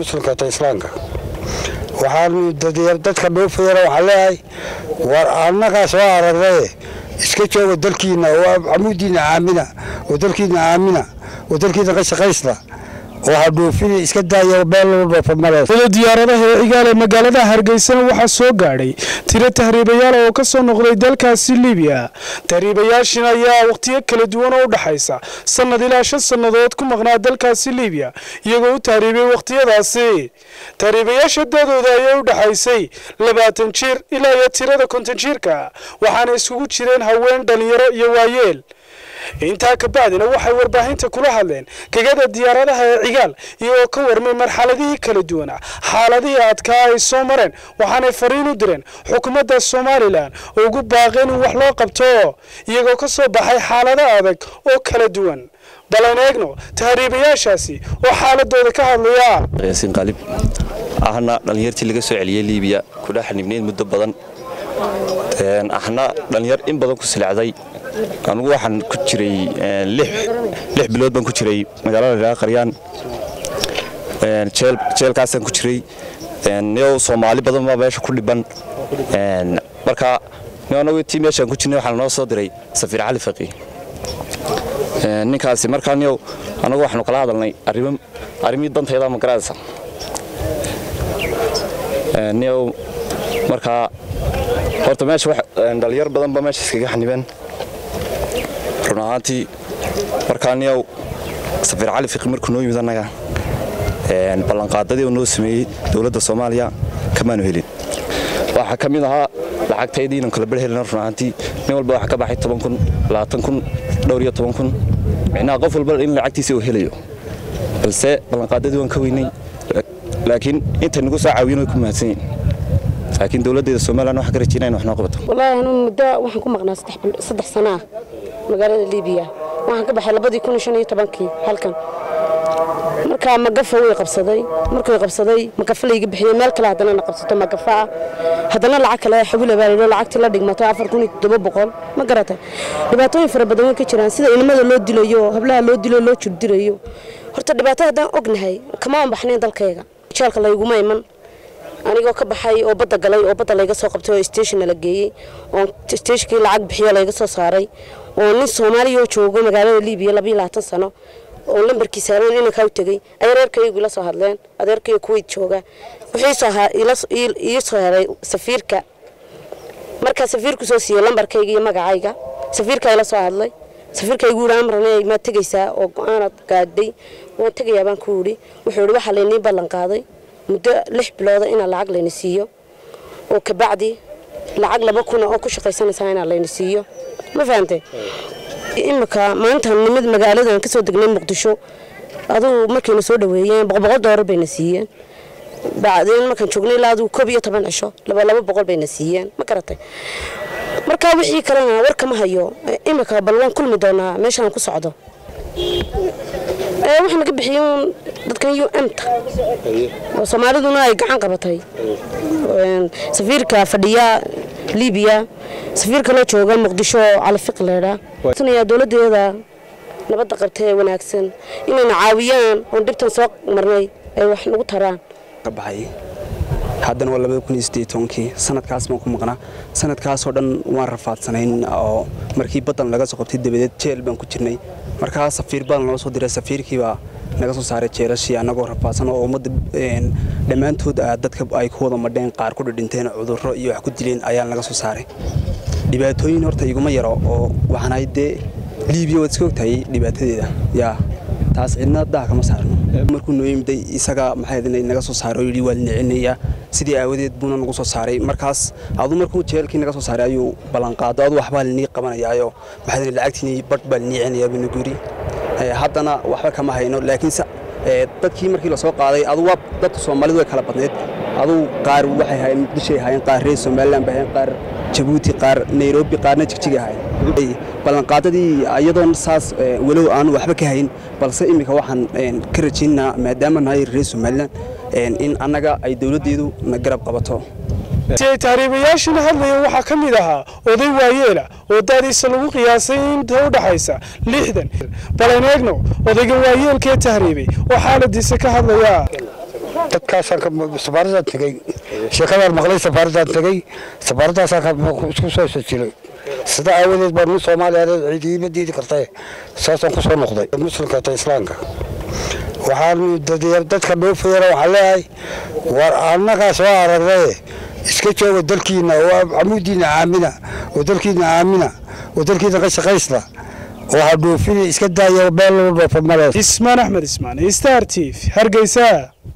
muslimka ta islaamka waxaan dadka dhoofayana waxaa leeyahay war annagaa soo aragnay iska jooga dalkiina oo camuudiina aamina oo dalkiina aamina oo dalkiina ka shaqaysta وهدوفين إسكندرية وبلد فمرة. diyaaradaha ee Igaale magaalada Hargeysa waxa soo gaadhay tiro tahriibayaal oo ka soo noqday dalkaasi Liibiya. Tahriibayaashan ayaa waqtiyo kala duwan u dhaxaysa sanad ilaa 5 sanadood ku maqnaa dalkaasi Liibiya iyagoo u tahriibay waqtiyadaasi. Tahriibayaasha dadooda ayaa u dhaxaysay 20 jir ilaa tirada 50 jirka waxaana isugu jireen haween dhalinyaro iyo waayeel. inta ka baadina waxay warbaahinta kula hadleen kagada diyaaradaha ee Igaal iyo ka warmay marxaladii kala duwan xaaladii adkaa ay soo mareen waxaana fariin u direen xukuumadda Soomaaliland oo ugu baaqeen in wax loo qabto iyagoo ka soo baxay xaalado adag oo kala duwan balan eegno tahriibayaashaasi oo xaaladooda ka hadlaya Yaasin Qalib ahna dhalinyartii laga soo celiyay Liibiya ku dhaxnibneed muddo badan ahna dhalinyar in badan ku silacday anigu waxaan ku jiray 6 bilood baan ku jiray magaalada Qaryaan jeelkaasan ku jiray neo Soomaali badan ma meesha ku dhiban marka anagu tii meeshan ku jirnay waxaan noo soo diray Safiir Cali Faqi ninkaasi markaa neo anagu waxaan kala hadalnay arimo dantayda ma garaadsan neo marka horta meesha wax dhalinyar badan ba meesha iskaga xanibeen runaatii markaan yow Safiir Cali Faqi markuu noo yimid anaga ballan qaadadii uu noo sameeyay dawladda Soomaaliya kamaanu helin waxa kamid ahaa lacagteedii inaan kala bixin runaatii nin walba waxa ka baxay 10,000 20,000 dhowr iyo 10,000 macna qof walba in lacagtiisa uu helayo balse ballan qaadadii waan ka weynay laakiin inta nagu soo caawinay ku mahadsan laakiin dawladda Soomaaliland waxa ka rajinayna wax noo qabato wallahi anu muddo waxaan ku maqnaa 3 sano magaalada Liibiya waxaan ka baxay 2015 halkan marka magafa way qabsaday markay qabsaday magafa la iga bixiyay meel kale hadana la qabsato magafa hadana lacag kale xawil baa lacagta la dhigmato 4,700 ma garatay dhibaatooyin fara badan ka jiraan sida ilmada loo dilayo hablaha loo dilo loo jurdirayo horta dhibaatada ognahay kama baxneen dalkayga jeelka la iguma iman anigoo ka baxay oo badda galay oo badda laga soo qabtay oo station la geeyay oo stationkii lacag bixiyo laga soo saaray oo nin Soomaali oo joogo magaalada Liibiya 22 sano oo lambarkiisa inuu ka tagay adeerkaygu la soo hadleen adeerkay Kuwait jooga wixii soo haray safiirka marka safiirku soo siiyay lambarkayga iyo magacayga safiirka ila soo hadlay safiirkaygu amranay ma tagaysaa oo go'aanad gaadhay waan tagayaa baan ku wuri wuxuu waxa leeyahay ballan qaaday muddo 6 bilood in lacag la siiyo oo ka bacdi lacag 2,000 oo ku shaqaysanaysa in la siiyo ma fahamtay imika maanta nimid magaalada ka soo degnay Muqdisho aduu markayna soo dhaweeyeen $100 bayna siiyeen bacdeen markaan joognay laadu 11 cisho 200 bayna siiyeen ma garatay marka wixii kalena warka ma hayo imika balwan kulmi doona meeshaan ku socdo waxaan ka bixiyeen dadkan UNta oo Soomaaliduna ay gacan qabatay safiirka fadhiya Liibiya safiirka la jooga Muqdisho Cali Faqi leeyahay sanaya dawladeeda nabad qabtay wanaagsan inay caawiyaan oo dibtan soo marnay ay wax nagu taraan ka baxay haddana waa 2018 sanadkaas ma ku maqnaa sanadkaas oo dhan waan rafaadsanayn oo markii badan laga soo qabtay dabadeed jeel baan ku jirnay markaa safiir baan loo soo diray safiirkii baa naga soo saaray jeelashii anagoo rafaadsan oo ummadda dhamaantood dadka ay ku wada madheen qaar ku dhinteen cudurro iyo wax ku dileen ayaa naga soo saaray dhibaatooyin horta iguma yaro oo waxaan hayde Liibiya wad iska ogtahay dhibaatadeeda yaa taas cidna daaka ma saarno markuu noo yimid isaga maxay naga soo saaray oo wali nicinaya sidii aawadeed buuna nagu soo saaray markaas adu markuu jeelkii naga soo saaray ayuu ballan qaaday oo waxba la qabanayaayo maxay lacagtii badh bal nicinaya binu guri haddana waxba kama hayno laakiin dadkii markii la soo qaaday adu waa dad Soomaalidu way kala badneed adu qaar waxay hayeen Muqdisho hayeen qaar reer Soomaaliland baa qaar Djibouti qaar Nairobi qaarna Jigjiga hayeen ballan qaadadii ayadoon saas walow aan waxba ka hayn balse imika waxaan ka rajaynaa maadaama nahay reer Soomaaliland in anaga ay dawladeedu na garab qabato tahriibayaashan hadlaya waxa kamid ahaa oday waayeela oo daadiisa lagu qiyaasay inta u dhaxaysa 60 balan eegno odayga waayeelka tahriibay oo xaaladiisa ka hadlaya dadkaasaan safaaraddaan tegey sheekadaan maqlay safaaraddaan tegey safaaraddaasaa isku soo sajilay sida aawadeed baan Soomaaliya ciidiima diidi kartay saasaan ku soo noqday muslimka ta islaamka waxaan dadka dhoofayana waxaan leeyahay war annagaas waa aragnay iska jooga dalkiina oo amuudiina aamina oo dalkiina aamina oo dalkiina ka shaqaysta oo ha dhoofin iska daaya beel walba famada Ismaan Axmed Ismaan Star TV Hargeysa.